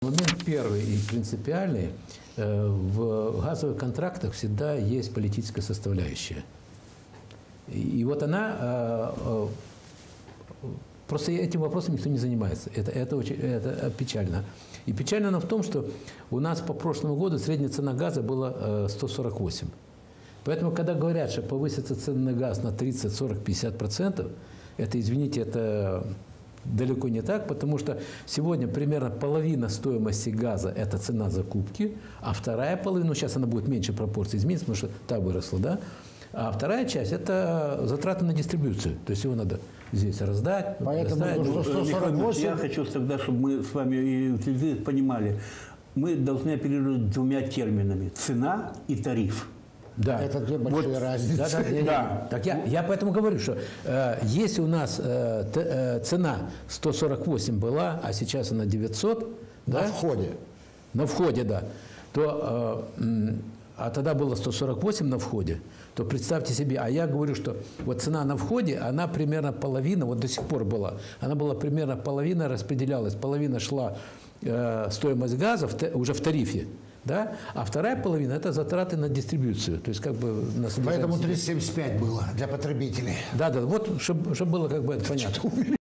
Момент первый и принципиальный. В газовых контрактах всегда есть политическая составляющая. И вот она... Просто этим вопросом никто не занимается. Это печально. И печально оно в том, что у нас по прошлому году средняя цена газа была 148. Поэтому, когда говорят, что повысится цены на газ на 30, 40, 50%, это, извините, это далеко не так, потому что сегодня примерно половина стоимости газа – это цена закупки, а вторая половина, ну сейчас она будет меньше пропорции измениться, потому что та выросла, да, а вторая часть – это затраты на дистрибуцию, то есть его надо здесь раздать. Поэтому нужно 148. Я хочу тогда, чтобы мы с вами и понимали, мы должны оперировать двумя терминами – цена и тариф. Да. Это две большие разницы. Да. Так я поэтому говорю, что если у нас цена 148 была, а сейчас она 900, На входе. На входе, да, то, а тогда было 148 на входе, то представьте себе, а я говорю, что вот цена на входе, она примерно половина, вот до сих пор была, она была примерно половина распределялась, половина шла стоимость газа уже в тарифе. Да? А вторая половина – это затраты на дистрибуцию. То есть, как бы, Поэтому 375 было для потребителей. Да, вот, чтобы было как бы это понятно.